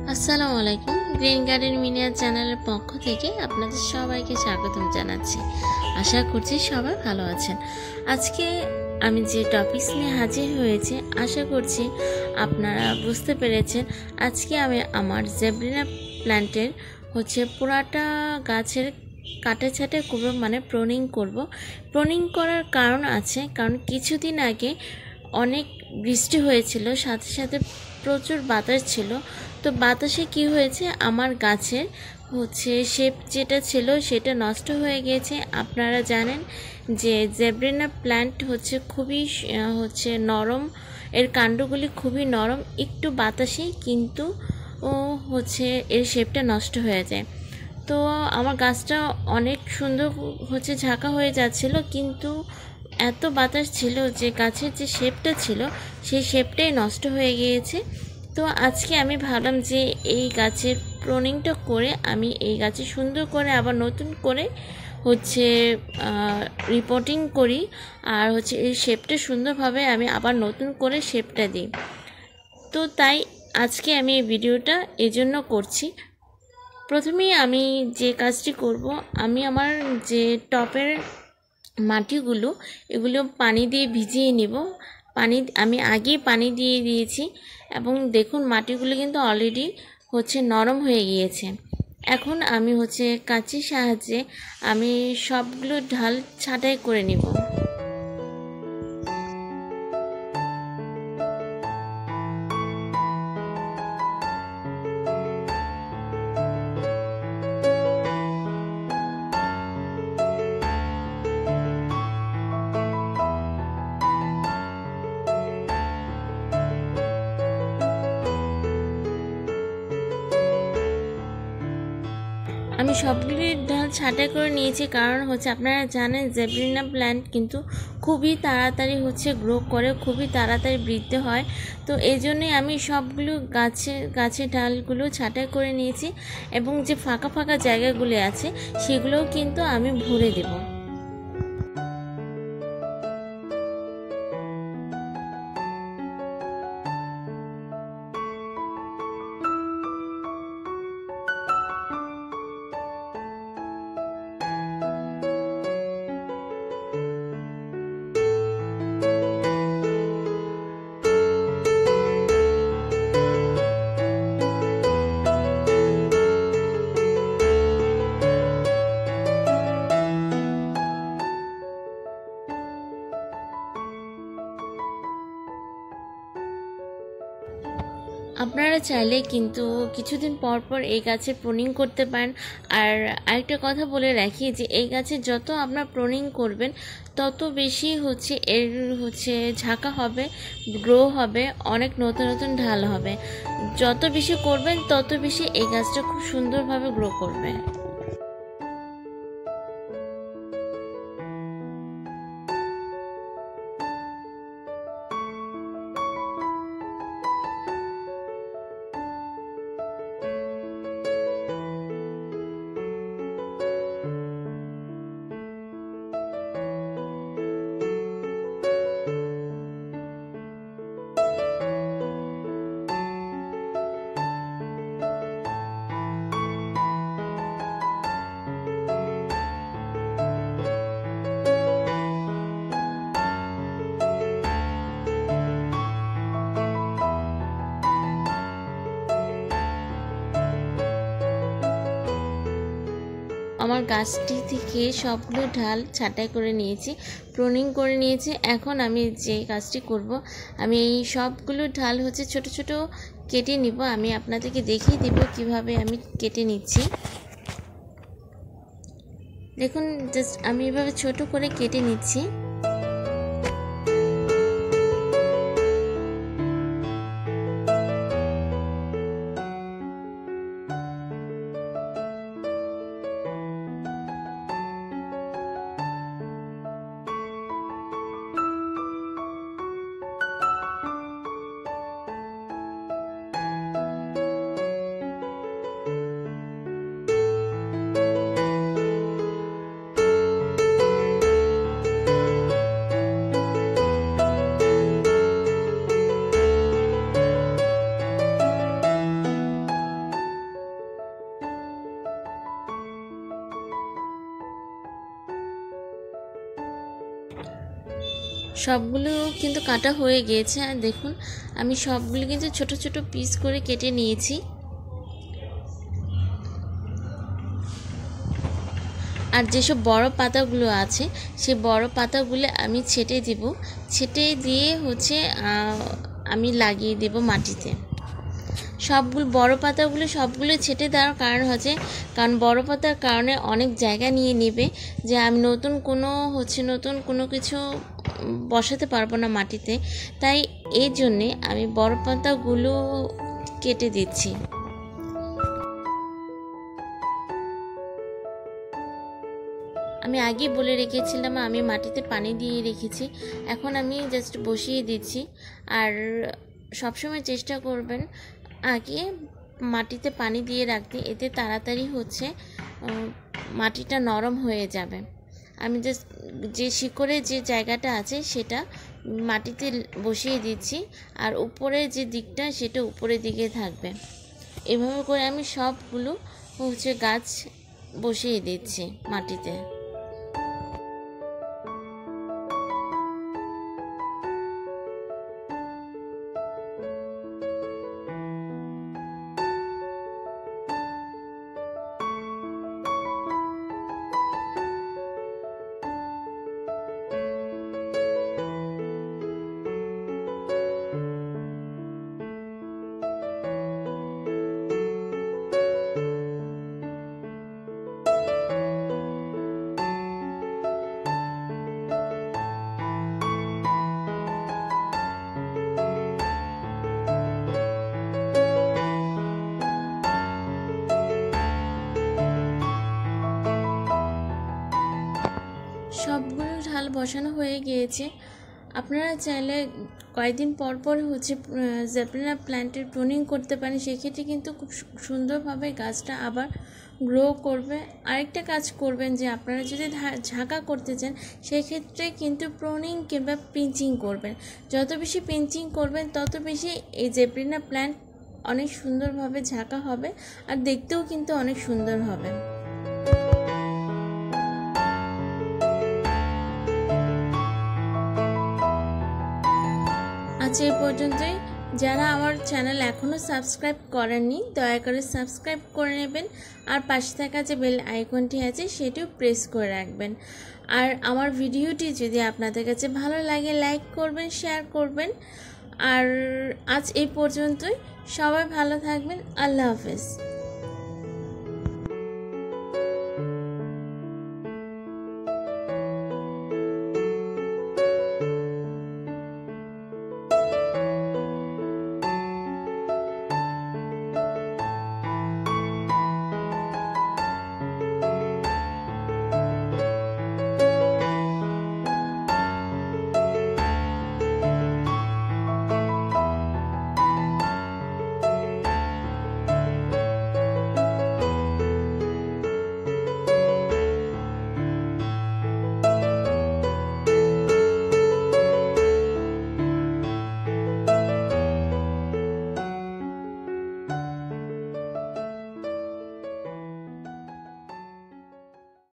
আসসালামু আলাইকুম। Green garden মিনিয়া চ্যানেলের পক্ষ থেকে আপনাদের সবাইকে স্বাগতম জানাচ্ছি। আশা করছি সবাই ভালো আছেন। আজকে আমি যে টপিকস নিয়ে হাজির হয়েছে আশা করছি আপনারা বুঝতে পেরেছেন। আজকে আমি আমার জেব্রিনা প্ল্যান্টের পুরাটা গাছের কাটে ছাটে করব, মানে প্রনিং করব। প্রনিং করার কারণ আছে, কারণ কিছুদিন আগে অনেক বৃষ্টি হয়েছিল, সাথে সাথে প্রচুর বাতাস ছিল। তো বাতাসে কি হয়েছে, আমার গাছের শেপ যেটা ছিল সেটা নষ্ট হয়ে গিয়েছে। আপনারা জানেন যে জেব্রিনা প্ল্যান্ট খুবই নরম, এর কাণ্ডগুলি খুবই নরম, একটু বাতাসেই কিন্তু এর শেপটা নষ্ট হয়ে যায়। তো আমার গাছটা অনেক সুন্দর ঝাঁকা হয়ে যাচ্ছিল, কিন্তু এত বাতাস ছিল যে গাছের যে শেপটা ছিল সেই শেপটাই নষ্ট হয়ে গিয়েছে। তো আজকে আমি ভাবলাম যে এই গাছের প্রনিংটা করে আমি এই গাছে সুন্দর করে আবার নতুন করে রিপোর্টিং করি, আর এই শেপটা সুন্দরভাবে আমি আবার নতুন করে শেপটা দিই। তো তাই আজকে আমি এই ভিডিওটা এজন্য করছি। প্রথমেই আমি যে কাজটি করব, আমি আমার যে টপের মাটিগুলো এগুলো পানি দিয়ে ভিজিয়ে নিব। আমি আগেই পানি দিয়ে দিয়েছি এবং দেখুন মাটিগুলো কিন্তু অলরেডি নরম হয়ে গিয়েছে। এখন আমি কাঁচির সাহায্যে আমি সবগুলো ঢাল ছাঁটাই করে নিব। আমি সবগুলি ঢাল ছাঁটাই করে নিয়েছি, কারণ আপনারা জানেন জেব্রিনা প্ল্যান্ট কিন্তু খুবই তাড়াতাড়ি গ্রো করে, খুবই তাড়াতাড়ি বৃদ্ধি হয়। তো এই জন্যই আমি সবগুলো গাছের ডালগুলো ছাঁটাই করে নিয়েছি এবং যে ফাঁকা ফাঁকা জায়গাগুলি আছে সেগুলোও কিন্তু আমি ভরে দেব। আপনারা চাইলে কিন্তু কিছুদিন পর পর এই গাছের প্রনিং করতে পারেন। আর আরেকটা কথা বলে রাখি যে এই গাছে যত আপনার প্রনিং করবেন তত বেশি এর ঝাঁকা হবে, গ্রো হবে, অনেক নতুন নতুন ঢাল হবে। যত বেশি করবেন তত বেশি এই গাছটা খুব সুন্দরভাবে গ্রো করবে। আমার গাছটি থেকে সবগুলো ঢাল ছাঁটাই করে নিয়েছি, প্রনিং করে নিয়েছি। এখন আমি যে কাজটি করব, আমি এই সবগুলো ঢাল ছোট ছোট কেটে নিব। আমি আপনাদেরকে দেখিয়ে দিব কিভাবে আমি কেটে নিচ্ছি। দেখুন, জাস্ট আমি এভাবে ছোট করে কেটে নিচ্ছি। সবগুলো কিন্তু কাটা হয়ে গিয়েছে। আর দেখুন আমি সবগুলো কিন্তু ছোট ছোট পিস করে কেটে নিয়েছি। আর যেসব বড় পাতাগুলো আছে সেই বড় পাতাগুলো আমি ছেটে দিব, ছেটে দিয়ে আমি লাগিয়ে দেব মাটিতে। সবগুলো বড় পাতাগুলো সবগুলো ছেটে দেওয়ার কারণ কারণ বড় পাতার কারণে অনেক জায়গা নিয়ে নেবে, যে আমি নতুন কোনো কিছু বসাতে পারবো না মাটিতে, তাই এই জন্যে আমি বড় পাতাগুলো কেটে দিচ্ছি। আমি আগে বলে রেখেছিলাম আমি মাটিতে পানি দিয়ে রেখেছি, এখন আমি জাস্ট বসিয়ে দিচ্ছি। আর সবসময় চেষ্টা করবেন আগে মাটিতে পানি দিয়ে রাখতে, এতে তাড়াতাড়ি মাটিটা নরম হয়ে যাবে। আমি জাস্ট যে শিকড়ের যে জায়গাটা আছে সেটা মাটিতে বসিয়ে দিচ্ছি, আর উপরে যে দিকটা সেটা উপরের দিকে থাকবে। এভাবে করে আমি সবগুলো গাছ বসিয়ে দিচ্ছি মাটিতে। সবগুলো ঢাল বসানো হয়ে গিয়েছে। আপনারা চাইলে কয়েকদিন পর পর জেপলিনা প্ল্যান্টের প্রুনিং করতে পারেন, সেক্ষেত্রে কিন্তু খুব সুন্দরভাবে গাছটা আবার গ্রো করবে। আরেকটা কাজ করবেন যে আপনারা যদি ঝাঁকা করতে চান সেক্ষেত্রে কিন্তু প্রুনিং কিংবা পিঞ্চিং করবেন। যত বেশি পিঞ্চিং করবেন তত বেশি এই জেপলিনা প্ল্যান্ট অনেক সুন্দরভাবে ঝাঁকা হবে, আর দেখতেও কিন্তু অনেক সুন্দর হবে। আজ এই পর্যন্তই। যারা আমার চ্যানেল এখনও সাবস্ক্রাইব করেননি দয়া করে সাবস্ক্রাইব করে নেবেন, আর পাশে থাকা যে বেল আইকনটি আছে সেটিও প্রেস করে রাখবেন। আর আমার ভিডিওটি যদি আপনাদের কাছে ভালো লাগে লাইক করবেন, শেয়ার করবেন। আর আজ এই পর্যন্তই। সবাই ভালো থাকবেন। আল্লাহ হাফেজ।